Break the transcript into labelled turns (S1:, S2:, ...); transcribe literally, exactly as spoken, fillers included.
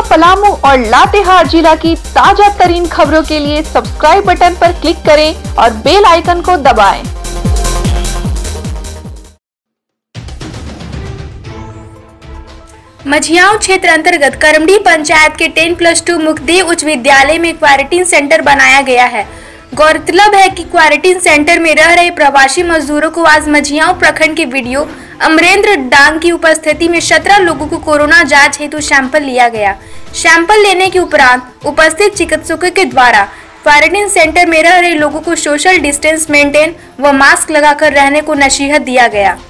S1: पलामू और लातेहार जिला की ताजा तरीन खबरों के लिए सब्सक्राइब बटन पर क्लिक करें और बेल आइकन को दबाएं।
S2: मझियाओं क्षेत्र अंतर्गत करमडी पंचायत के टेन प्लस टू मुखदेव उच्च विद्यालय में क्वारंटीन सेंटर बनाया गया है। गौरतलब है कि क्वारंटीन सेंटर में रह रहे प्रवासी मजदूरों को आज मझियाओं प्रखंड के वीडियो अमरेंद्र डांग की उपस्थिति में सत्रह लोगों को कोरोना जांच हेतु सैंपल लिया गया। सैंपल लेने के उपरांत उपस्थित चिकित्सकों के द्वारा क्वारंटीन सेंटर में रह रहे लोगों को सोशल डिस्टेंस मेंटेन व मास्क लगाकर रहने को नसीहत दिया गया।